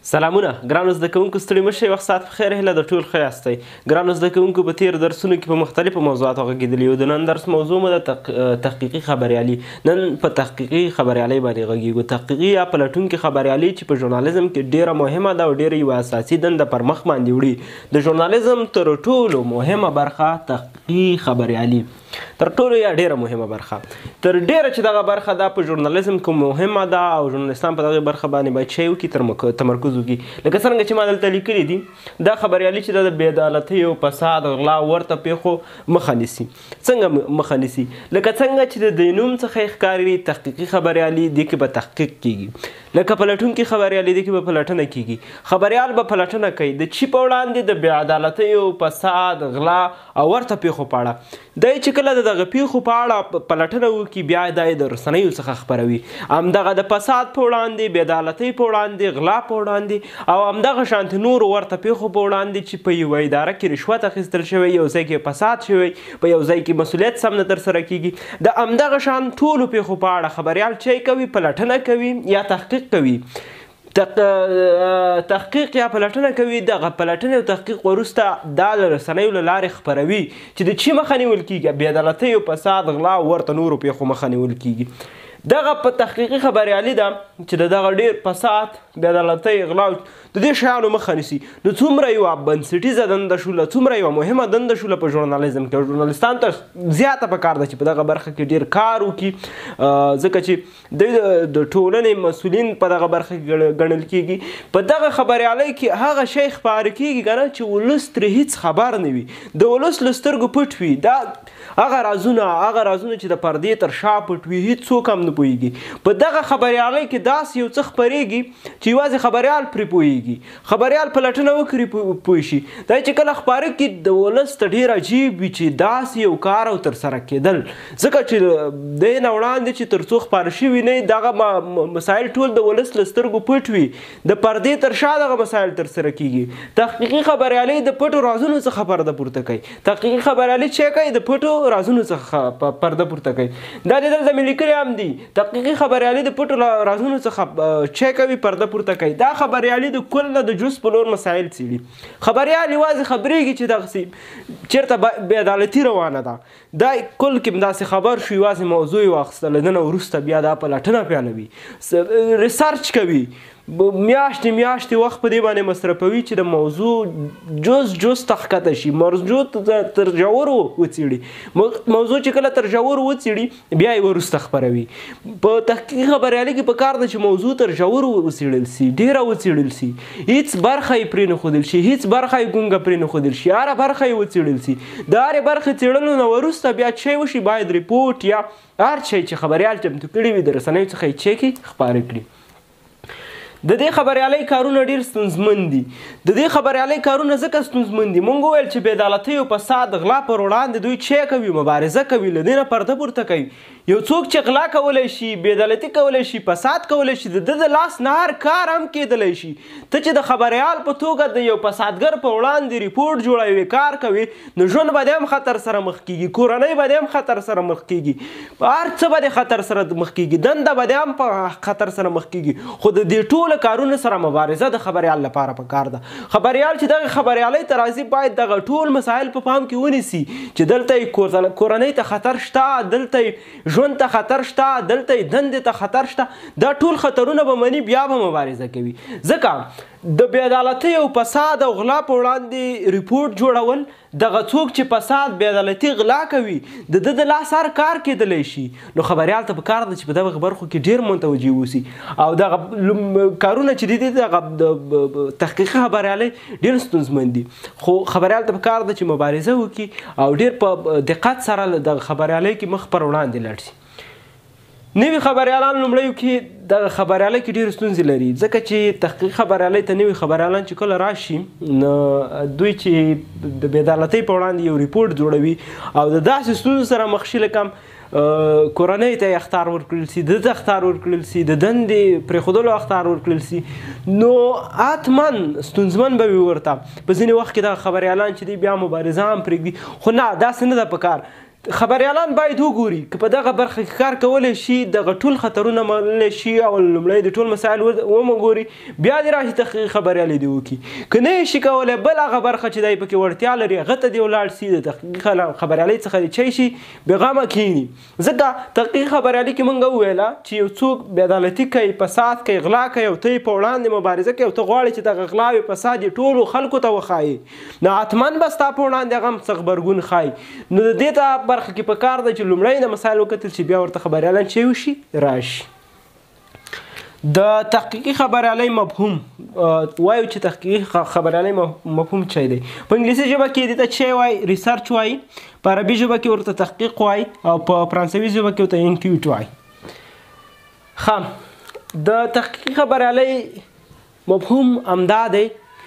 سلامونه ګرانو زده کوونکو ستړي مه شئ وخت ساعت په خیر هیله د ټول ښه یاستئ ګرانو زده کوونکو په تېرو درسونو کې په مختلفو موضوعاتو غږېدلي یو د نن درس موضوع مو د تحقیقي خبریالي نن په تحقیقي خبریالۍ باندې غږېږو تحقیقي یا پلټونکې خبریالي چې په ژورنالیزم کې ډېره مهمه ده او ډېره یوه اساسي دنده پر مخ باندې وړي د ژورنالیزم تر ټولو مهمه برخه تحقیقي خبریالي تر ټولو یا ډیره مهمه برخه تر ډیره چې دغه برخه دا په ژورنالیزم کې مهمه ده او ژورنالیستان په دغه برخه باندې باید شی وکړي تمرکز وکړي لکه څرنګه چې ما دلته لیکلي دي دا خبریالي چې د بې عدالتیو فساد غلا ورته پیښو مخه نیسي څنګه مخه نیسي لکه څنګه چې د نوم څخه یې ښکاري تحقیقي خبریالي دې کې به تحقیق کیږي لکه پلټونکي خبریالي دې کې به پلټنه کیږي خبریال به پلټنه کوي د چی په وړاندې د بې عدالتیو فساد غلا او ورته پیښو په اړه دی چې کله د دغه پیښو په اړه پلټنه وکړي بیا دا یې د رسنیو څخه خپروي همدغه د فساد په وړاندې بې عدالتۍ په وړاندې غلا په وړاندې او همدغه شانتې نورو ورته پیښو په وړاندې چې په یوه اداره کې رشوت اخیستل شوی یو ځای کې فساد شوی په یو ځای کې مسؤلیت سم نه ترسره کیږي د همدغه شان ټولو پیښو په اړه خبریال چی کوي پلټنه کوي یا تحقیق کوي تحقیق یا پلټنه کوي دغه پلټنې او تحقیق وروسته دا د رسنیو له لارې خپروي چې د چی مخه نیول کیږي بې عدالتیو فساد غلا ورته نورو پیښو مخه نیول کیږي دغه په تحقیقي خبریالي ده چې د دغه ډېر فساد بې عدالتۍ غلا د دې شیانو مخه نیسي نو څومره یوه بنسټیزه دنده شوله څومره یوه مهمه دنده شوله په ژورنالیزم کې ژورنالیستانو ته زیاته پکار ده چې په دغه برخه کې ډېر کار وکړي ځکه چې دوی د ټولنې مسؤلین په دغه برخه کې ګڼل کیږي په دغه خبریالۍ کې هغه شی خپاره کیږي که نه چې ولس ترې هیڅ خبر نه وي د ولس له سترګو پټ وي دا هغه رازونه چې د پردې تر شا پټ وي هیڅوک هم نه پوهېږي په دغه خبریالۍ کې داسې یو څه خپرېږي چې یوازې خبریال پرې پوهېږي خبریال پلټنه وکړي پوه شي دا چې کله خپاره کړي د ولس ته ډېر عجیب وي چې داسې یو کار او ترسره کېدل ځکه چې دې نه وړاندې چې تر څو خپاره شوي نه دغه مسایل ټول د ولس له سترګو پټ وي د پردې تر شا دغه مسایل ترسره کیږي تحقیقي خبریالۍ د پټو رازونو څخه پرده پورته کوي تحقیقي خبریالۍ چې کوي د پټو رازونو څخه پرده پورته کوي دا د دلته مې لیکلي هم دي تحقیقي خبریالي د پټو رازونو څخه چې کوي پرده پورته کوي دا خبریالي د کل نه د جز په لور مسایل څېړي خبریال یوازې خبرېږي چې دغسې چېرته بې عدالتي روانه ده دا کل کې همداسې خبر شو یوازې موضوع یې واخیسته له ده نه وروسته بیا دا پلټنه پیلوي ریسرچ کوي میاشتې وخت په دې باندې مصرفوي چې د موضوع جز تحقیقته شي موضوع تر ژورو وڅېړي موضوع چې کله تر ژورو وڅېړي بیا یې وروسته خپروي په تحقیقي خبریالۍ کې پکار ده چې موضوع تر ژورو وڅېړل سي ډېره وڅېړل سي هیڅ برخه یې پرې نه ښودل شي هیڅ برخه یې ګونګه پرې نه ښودل شي هره برخه یې وڅېړل سي د هرې برخې څېړلو نه وروسته بیا چې وشي باید ریپورټ یا هر شی چې خبریال چمتو کړي وي د رسنیو څخه یې چیکي خپاره کړي د دې خبریالۍ کارونه ډېر ستونزمن دي د دې خبریالۍ کارونه ځکه ستونزمن دي مونږ وویل چې بې عدالتۍ او فساد غلا پر وړاندې دوی چی کوي مبارزه کوي له دې نه پرده پورته کوي یو څوک چې غلا کولی شي بې عدالتي کولی شي فساد کولی شي د ده د لاس نه هر کار هم کیدلی شي ته چې د خبریال په توګه د یو فسادګر په وړاندې ریپورټ جوړوي کار کوي نو ژوند به دې هم خطر سره مخ کیږي کورنۍ به دې هم خطر سره مخ کیږي هر څه به دې خطر سره مخ کیږي دنده به دې هم په خطر سره مخ کیږي خو د دې ټولو کارونو سره مبارزه د خبریال لپاره پکار ده خبریال چې دغه خبریالۍ ته راځي باید دغه ټول مسایل په پام کې ونیسي چې دلته یې کورنۍ ته خطر شته دلته یې ژوند ته خطر شته دلته یې دندې ته خطر شته دا ټول خطرونه به مني بیا به مبارزه کوي ځکه د بې عدالتۍ او فساد او غلا په وړاندې ریپورټ جوړول دغه څوک چې فساد بې عدالتي غلا کوي د ده د لاس هر کار کیدلی شي نو خبریال ته پکار ده چې په دغه برخو کې ډېر متوجه اوسي او دغه کارونه چې دي دغه تحقیقي خبریالۍ ډېر ستونزمن دي خو خبریال ته پکار ده چې مبارزه وکړي او ډېر په دقت سره دغه خبریالۍ کې مخ پر وړاندې لاړ شي نوي خبریالان لومړیو کې دغه خبریالۍ کې ډېرې ستونزې لري ځکه چې تحقیقي خبریالۍ ته نوي خبریالان چې کله راشي نو دوی چې د بې عدالتۍ په وړاندې یو ریپورټ جوړوي او د داسې ستونزو سره مخ شي لکه کورنۍ ته یې اخطار ورکړل سي ده ته اخطار ورکړل سي د دندې پرېښودلو اخطار ورکړل سي نو حتما ستونزمن به وي ورته په ځینې وخت کې دغه خبریالان چې دی بیا مبارزه هم پرېږدي خو نه داسې نه ده پکار خبریالان باید وګوري که په دغه برخه کې کار کولی شي دغه ټول خطرونه منلی شي او لومړی د ټول مسایل ومګوري بیا دې راشي تحقیقي خبریالي دې وکړي که نه یې شي کولی بل هغه برخه چې دی پکې وړتیا لري هغه ته دې ولاړ سي د تحقیقي خبریالۍ څخه دې چی شي بېغمه کښېني ځکه تحقیقي خبریالي کې موږ وویله چې یو څوک بېعدالتي کوي فساد کوي غلا کوي او ته یې په وړاندې مبارزه کوي او ته غواړې چې دغه غلاوې فساد یې ټولو خلکو ته وښایي نو حتما به ستا په وړاندې هغه هم څه غبرګون ښایي نو د دې ته برخه کې په کار ده چې لومړی د مسایل وکتل چې بیا ورته خبریالان چې وشي راشي د تحقیقي خبریالۍ مفهوم وایو چې تحقیقي خبریالۍ مفهوم چی دی په انګلیسي ژبه کې دې ته چی وایي ریسرچ وایي په عربي ژبه کې ورته تحقیق وایي او په فرانسوي ژبه کې ورته انکیوټ وایي ښه د تحقیقي خبریالۍ مفهوم همدا دی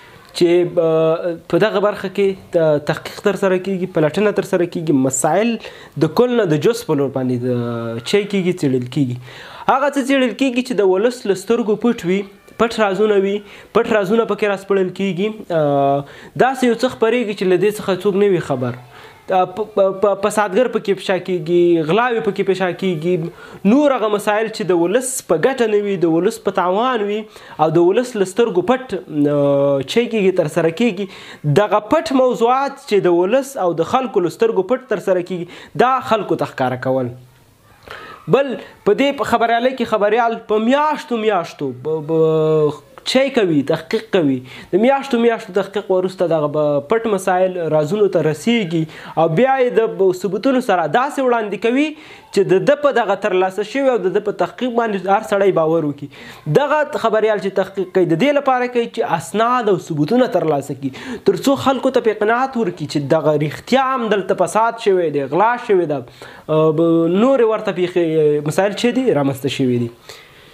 چې په دغه برخه کې تحقیق ترسره کیږي پلټنه ترسره کیږي مسایل د کل نه د جز په لور باندې چی کیږي څیړل کیږي هغه څه څیړل کیږي چې د ولس له سترګو پټ وي پټ رازونه وي پټ رازونه پکې راسپړل کیږي داسې یو څه خپریږي چې له دې څخه څوک نه وي خبر فسادګر پکې افشا کیږي غلاوې پکې افشا کیږي نور هغه مسایل چې د ولس په ګټه نه وي د ولس په تاوان وي او د ولس له سترګو پټ چی کیږي ترسره کیږي دغه پټ موضوعات چې د ولس او د خلکو له سترګو پټ ترسره کیږي دا خلکو ته ښکاره کول بل په دې خبریالۍ کې خبریال په میاشتو چی کوي تحقیق کوي د میاشتو تحقیق وروسته دغه پټ مسایل رازونو ته رسیږي او بیا یې د ثبوتونو سره داسې وړاندې کوي چې د ده په دغه ترلاسه شوي او د ده په تحقیق باندې هر سړی باور وکړي دغه خبریال چې تحقیق کوي د دې لپاره کوي چې اسناد او ثبوتونه ترلاسه کړي تر څو خلکو ته په قناعت ورکړي چې دغه رښتیا هم دلته فساد شوی دی غلا شوی ده نورې ورته پیښې مسایل چې دي رامنځته شوي دي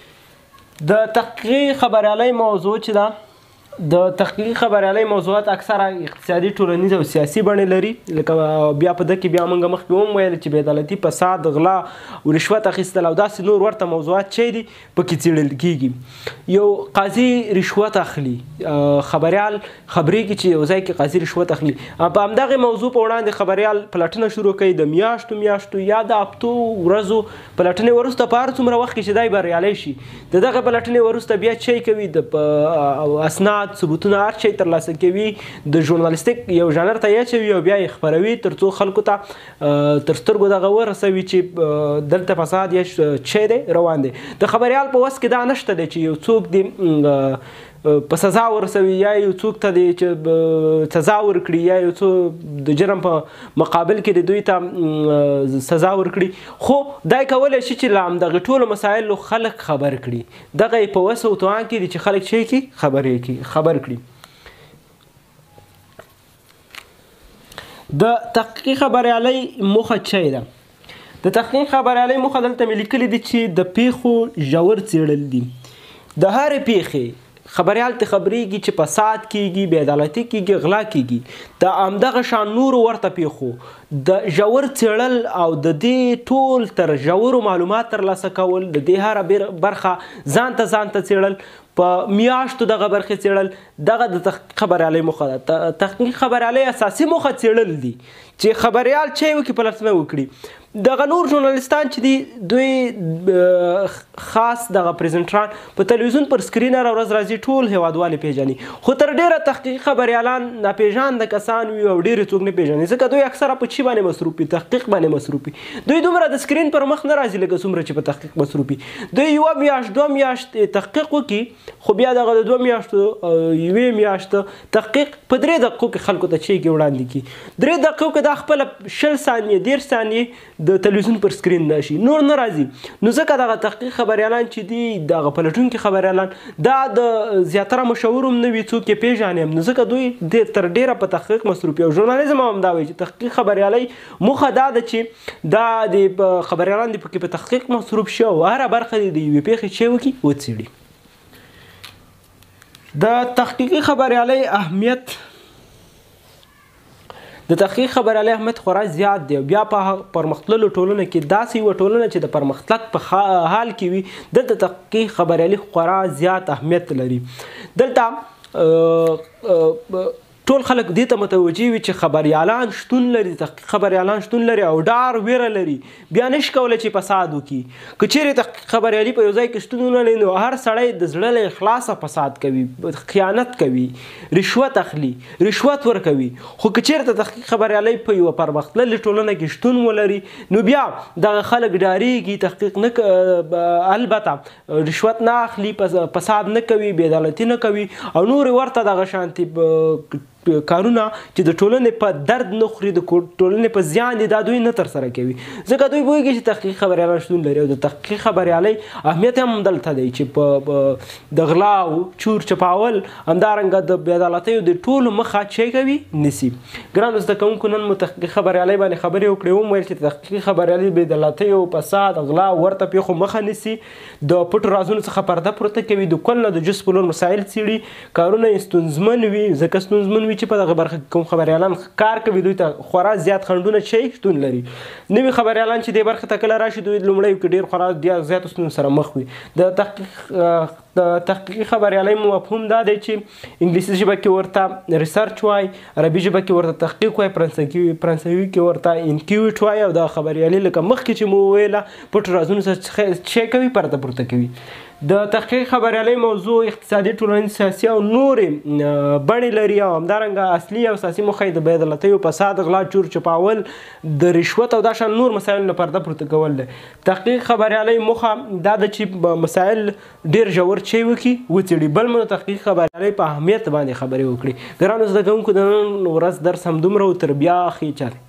د تحقیقي خبریالۍ موضوع چې ده د تحقیقي خبریالۍ موضوعات اکثره اقتصادي ټولنیز او سیاسي بڼې لري لکه بیا په ده کې بیا موږ مخکې هم ویل چې بېعدالتي فساد غلا او رشوت اخیستل او داسې نور ورته موضوعات چې دي پکې څیړل کیږي یو قاضي رشوت اخلي خبریال خبرېږي چې یو ځای کې قاضي رشوت اخلي په همدغې موضوع په وړاندې خبریال پلټنه شروع کوي د میاشتو یا د هفتو ورځو پلټنې وروسته په هر څومره وخت کې چې دی بریالی شي د دغه پلټنې وروسته بیا چی کوي د اسناد ثبوتونه هر شی ترلاسه کوي د ژورنالیستیک یو ژانر ته یې اچوي او بیا یې خپروي تر څو خلکو ته تر سترګو دغه ورسوي چې دلته فساد یا چی دی روان دی د خبریال په وس کې دا نشته دی چې یو څوک دی په سزا ورسوي یا یو څوک ته دی چې سزا ورکړي یا یو څوک د جرم په مقابل کې د دوی ته سزا ورکړي خو دا یې کولی شي چې له همدغې ټولو مسایلو خلک خبر کړي دغه یې په وس او توان کې دي چې خلک چی کړي خبر کړي د تحقیقي خبریالۍ موخه چی ده د تحقیقي خبریالۍ موخه دلته مې لیکلي دي چې د پیښو ژور څیړل دي د هرې پیښې خبریال ته خبرېږي چې فساد کیږي بېعدالتي کیږي غلا کیږي د همدغه شان نورو ورته پیښو د ژور څیړل او د دې ټول تر ژورو معلومات ترلاسه کول د دې هره برخه ځان ته څیړل په میاشتو دغه برخې څیړل دغه د تحقیق خبریالۍ موخه ده تحقیق خبریالۍ اساسي موخه څیړل دي چې خبریال چی وکړي پلټنه وکړي دغه نور ژورنالیستان چې دي دوی خاص دغه پریزنټران په تلویزیون پر سکرین هره ورځ راځي ټول هیوادوالې پیژني خو تر ډیره تحقیقي خبریالان ناپېژانده کسان وي او ډېرې څوک نه پیژني ځکه دوی اکثره په چی باندې مصروف وي تحقیق باندې مصروف وي دوی دومره د سکرین پر مخ نه راځي لکه څومره چې په تحقیق مصروف وي دوی یوه میاشت دوه میاشتې تحقیق وکړي خو بیا دغه د 2 میاشتو یوې میاشتې تحقیق په 3 دقیقو کې خلکو ته چی کې وړاندې کړي 3 دقیقو کې دا خپله 20 ثانیې 10 ثانیې د تلویزیون پر سکرین راشي نور نه راځي نو ځکه دغه تحقیق خبریالان چې دي دغه پلټونکي خبریالان دا د زیاتره مشهور هم نه وي څوک یې پېژني هم نو ځکه دوی تر ډیره په تحقیق مصروف وي او ژورنالیزم هم دا وایي چې تحقیق خبریالۍ موخه دا ده چې دا د خبریالان دي پکې په تحقیق مصروف شي او هره برخه د یوې پیښې چی وکړي وڅیړي د تحقیقي خبریالۍ اهمیت د تحقیق خبریالۍ اهمیت خورا زیات دی بیا په پرمختللو ټولنو کې داسې یوه ټولنه چې د پرمختګ په حال کې وي دلته تحقیق خبریالۍ خورا زیات اهمیت لري دلته ټول خلک دې ته متوجه وي چې خبریالان شتون لري، تحقیق خبریالان شتون لري او ډار ویره لري، بیا نشي کولی چې فساد وکړي. که چیرې تحقیق خبریالي په یو ځای کې شتون ونه لري نو هر سړی د زړه له اخلاصه فساد کوي، خیانت کوي، رشوت اخلي، رشوت ورکوي. خو که چیرته تحقیق خبریالي په یوه پرمختللې ټولنه کې شتون ولري نو بیا دغه خلک ډارېږي، تحقیق نه البته رشوت نه اخلي، فساد نه کوي، بېعدالتي نه کوي او نورې ورته دغه شانتي کارونه چې د ټولنې په درد نه خوري، د ټولنې په زیان دي، دا دوی نه ترسره کوي. ځکه دوی پوهېږي چې تحقیق خبریالان شتون لري او د تحقیق خبریالۍ اهمیت هم همدلته دی چې د غلا او چور چپاول همدارنګه د بېعدالتیو د ټولو مخه چې کوي نیسي. ګرانو زده کوونکو نن مو تحقیق خبریالۍ باندې خبرې وکړې، ومویل چې تحقیق خبریالۍ بېعدالتیو، فساد، غلا ورته پیښو مخه نیسي، د پټو رازونو څخه پرده پورته کوي، د کل نه د جز په لور مسایل څېړي، کارونه یې ستونزمن وي. ځکه ستونزمن وي چې په دغه برخه کې کوم خبریالان کار کوي دوی ته خورا زیات خنډونه چې شتون لري. نوي خبریالان چې دې برخې ته کله راشي دوی لومړی کې ډېر خورا زیاتو ستونزو سره مخ وي. د تحقیقي خبریالۍ مفهوم دا دی چې انګلیسي ژبه کې ورته ریسرچ وایي، عربي ژبه کې ورته تحقیق وایي، فرانسوي کې ورته انکیویټ وایي او دا خبریالي لکه مخکې چې مو وویله پټو رازونو سره چې کوي پرده پورته کوي. د تحقیق خبریالۍ موضوع اقتصادي، ټولنیز، سیاسي او نورې بڼې لري او همدارنګه اصلي او اساسي موخه یې د بېعدالتیو، فساد، غلا، چور چپاول، د رشوت او دا شان نور مسایلو نه پرده پورته کول دی. تحقیق خبریالۍ موخه دا ده چې مسایل ډېر ژور چې وکړي، وڅېړي. بل مو د تحقیق خبریالۍ په اهمیت باندې خبرې وکړي. ګرانو زده کوونکو د نن ورځ درس همدومره و، تر بیا ښې چارې.